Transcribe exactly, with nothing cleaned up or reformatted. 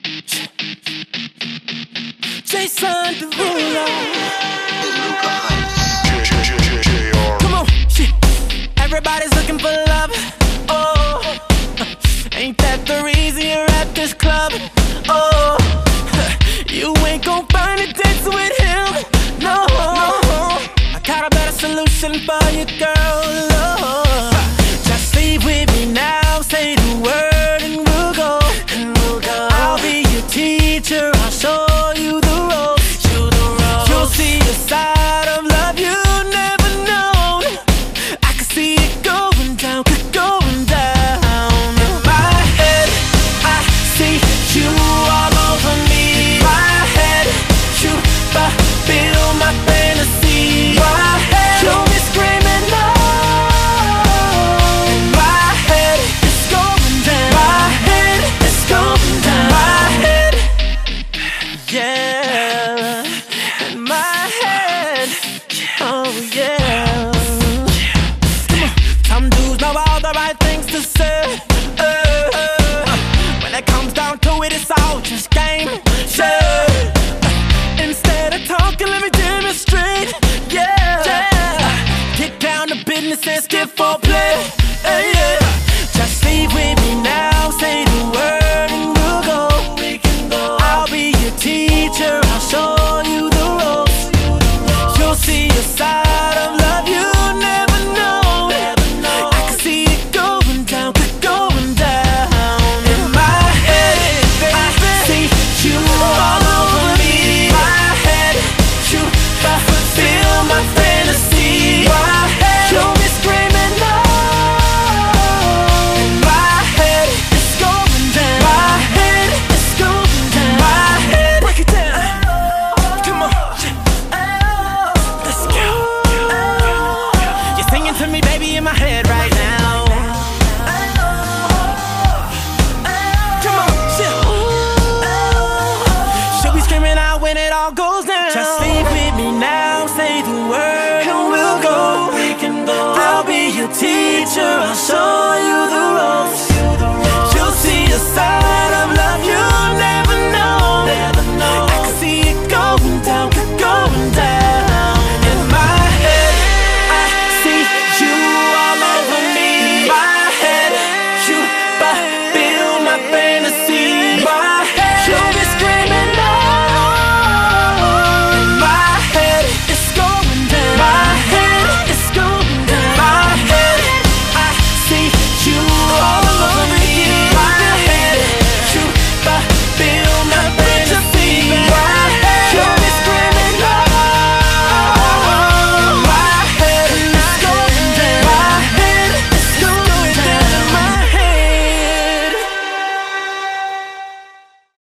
Jason Derulo. Come on, shit. Everybody's looking for love. Oh, ain't that the reason you're at this club? Oh, you ain't gon' find it dancing with him. No, I got a better solution for you, girl. Oh.